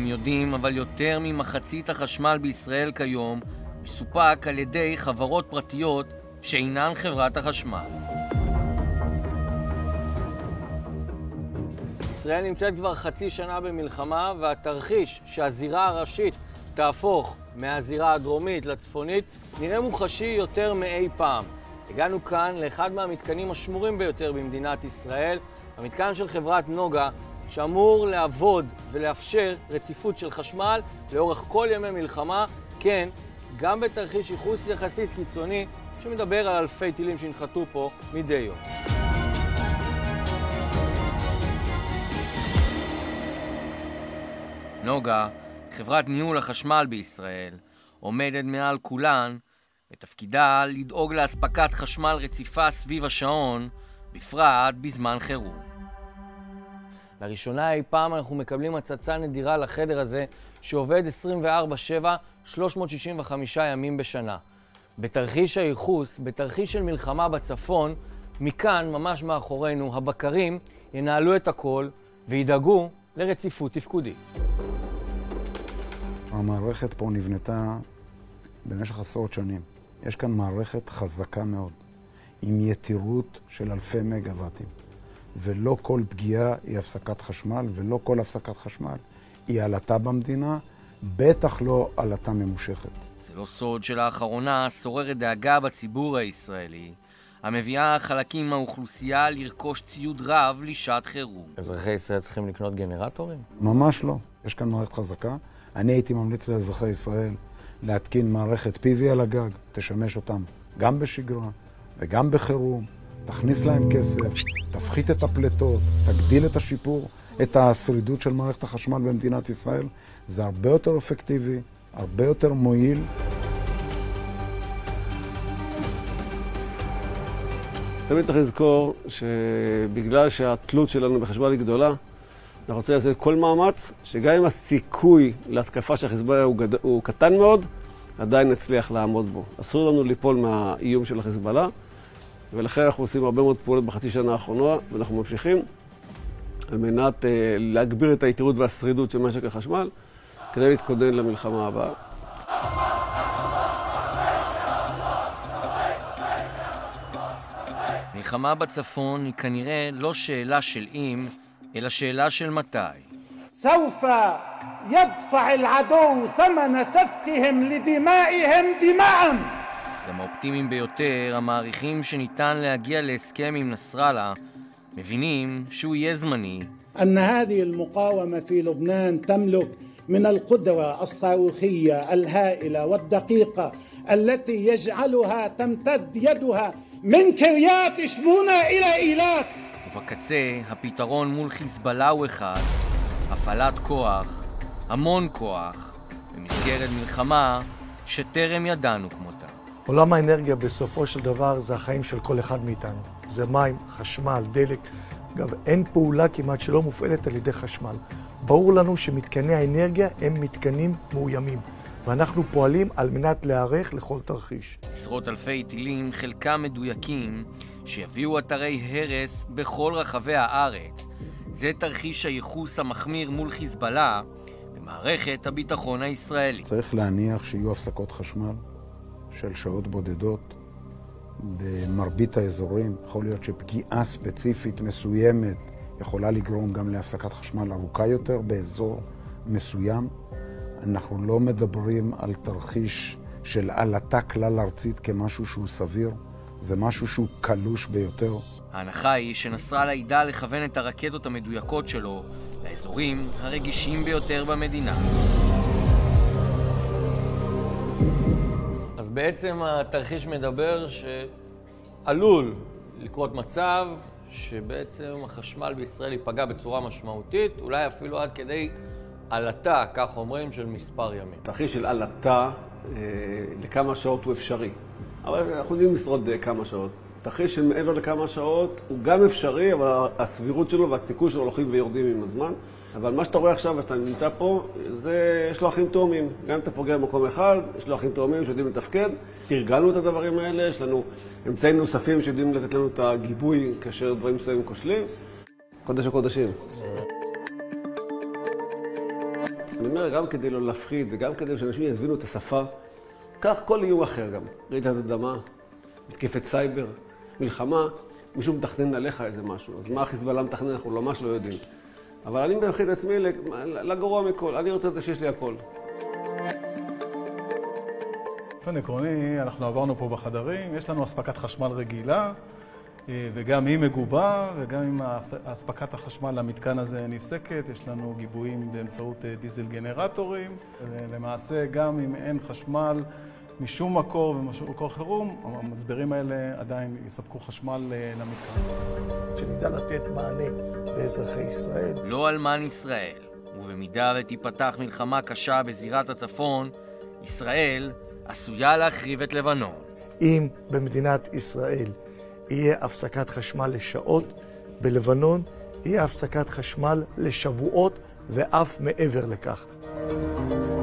אינכם יודעים, אבל יותר ממחצית החשמל בישראל כיום מסופק על ידי חברות פרטיות שאינן חברת החשמל. ישראל נמצאת כבר חצי שנה במלחמה, והתרחיש שהזירה הראשית תהפוך מהזירה הדרומית לצפונית נראה מוחשי יותר מאי פעם. הגענו כאן לאחד מהמתקנים השמורים ביותר במדינת ישראל, המתקן של חברת נוגה, שאמור לעבוד ולאפשר רציפות של חשמל לאורך כל ימי מלחמה, כן, גם בתרחיש ייחוס יחסית קיצוני שמדבר על אלפי טילים שינחתו פה מדי יום. נוגה, חברת ניהול החשמל בישראל, עומדת מעל כולן בתפקידה לדאוג להספקת חשמל רציפה סביב השעון, בפרט בזמן חירום. לראשונה אי פעם אנחנו מקבלים הצצה נדירה לחדר הזה שעובד 24/7, 365 ימים בשנה. בתרחיש הייחוס, בתרחיש של מלחמה בצפון, מכאן, ממש מאחורינו, הבקרים ינהלו את הכל וידאגו לרציפות תפקודית. המערכת פה נבנתה במשך עשרות שנים. יש כאן מערכת חזקה מאוד, עם יתירות של אלפי מגוואטים. ולא כל פגיעה היא הפסקת חשמל, ולא כל הפסקת חשמל היא עלתה במדינה, בטח לא עלתה ממושכת. זה לא סוד שלאחרונה שוררת דאגה בציבור הישראלי, המביאה חלקים מהאוכלוסייה לרכוש ציוד רב לשעת חירום. אזרחי ישראל צריכים לקנות גנרטורים? ממש לא. יש כאן מערכת חזקה. אני הייתי ממליץ לאזרחי ישראל להתקין מערכת PV על הגג, תשמש אותם גם בשגרה וגם בחירום, תכניס להם כסף, תפחית את הפלטות, תגדיל את השיפור, את השרידות של מערכת החשמל במדינת ישראל. זה הרבה יותר אפקטיבי, הרבה יותר מועיל. תמיד צריך לזכור שבגלל שהתלות שלנו בחשמל היא גדולה, אנחנו רוצים לעשות כל מאמץ, שגם אם הסיכוי להתקפה של חיזבאללה הוא קטן מאוד, עדיין נצליח לעמוד בו. אסור לנו ליפול מהאיום של החיזבאללה, ולכן אנחנו עושים הרבה מאוד פעולות בחצי שנה האחרונה, ואנחנו ממשיכים על מנת להגביר את היתירות והשרידות של משק החשמל, כדי להתכונן למלחמה הבאה. מלחמה בצפון היא כנראה לא שאלה של אם, אלא שאלה של מתי. סוף ידפע العدو ثمن سفكهم لدمائهم دماءً. גם האופטימיים ביותר, המעריכים שניתן להגיע להסכם עם נסראללה, מבינים שהוא יהיה זמני. أن هذه المقاومة في لبنان تملك من القدرة الصاروخية الهائلة والدقيقة التي يجعلها تمتد يدها من كريات شمونة إلى إيلات. ובקצה, הפתרון מול חיזבאללה הוא אחד, הפעלת כוח, המון כוח, במסגרת מלחמה שטרם ידענו כמותה. עולם האנרגיה בסופו של דבר זה החיים של כל אחד מאיתנו. זה מים, חשמל, דלק. אגב, אין פעולה כמעט שלא מופעלת על ידי חשמל. ברור לנו שמתקני האנרגיה הם מתקנים מאוימים, ואנחנו פועלים על מנת להיערך לכל תרחיש. עשרות אלפי טילים, חלקם מדויקים, שיביאו אתרי הרס בכל רחבי הארץ. זה תרחיש הייחוס המחמיר מול חיזבאללה במערכת הביטחון הישראלי. צריך להניח שיהיו הפסקות חשמל של שעות בודדות במרבית האזורים. יכול להיות שפגיעה ספציפית מסוימת יכולה לגרום גם להפסקת חשמל ארוכה יותר באזור מסוים. אנחנו לא מדברים על תרחיש של עלתה כלל ארצית כמשהו שהוא סביר. זה משהו שהוא קלוש ביותר. ההנחה היא שנסראללה ידע לכוון את הרקטות המדויקות שלו לאזורים הרגישים ביותר במדינה. אז בעצם התרחיש מדבר שעלול לקרות מצב שבעצם החשמל בישראל ייפגע בצורה משמעותית, אולי אפילו עד כדי עלתה, כך אומרים, של מספר ימים. תרחיש של עלתה לכמה שעות הוא אפשרי. אבל אנחנו יודעים לשרוד כמה שעות. תרחיש של מעבר לכמה שעות הוא גם אפשרי, אבל הסבירות שלו והסיכוי שלו הולכים ויורדים עם הזמן. אבל מה שאתה רואה עכשיו ואתה נמצא פה, יש לו אחים תאומים. גם אם אתה פוגע במקום אחד, יש לו אחים תאומים שיודעים לתפקד. תרגלנו את הדברים האלה, יש לנו אמצעים נוספים שיודעים לתת לנו את הגיבוי כאשר דברים מסוימים כושלים. קודש הקודשים. אני אומר, גם כדי לא להפחיד וגם כדי שאנשים יבינו את השפה, כך כל איום אחר גם. רעידת אדמה, מתקפת סייבר, מלחמה, מישהו מתכנן עליך איזה משהו. אז מה החיזבאללה מתכנן, אנחנו ממש לא יודעים. אבל אני מפחיד את עצמי לגרוע מכל, אני רוצה את זה שיש לי הכל. באופן עקרוני, אנחנו עברנו פה בחדרים, יש לנו אספקת חשמל רגילה, וגם היא מגובה, וגם אם אספקת החשמל למתקן הזה נפסקת, יש לנו גיבויים באמצעות דיזל גנרטורים. למעשה, גם אם אין חשמל משום מקור ומשום מקור חירום, המצברים האלה עדיין יספקו חשמל למתקן. שנדע לתת מענה לאזרחי ישראל. לא אלמן ישראל, ובמידה ותיפתח מלחמה קשה בזירת הצפון, ישראל עשויה להחריב את לבנון. אם במדינת ישראל יהיה הפסקת חשמל לשעות, בלבנון יהיה הפסקת חשמל לשבועות ואף מעבר לכך.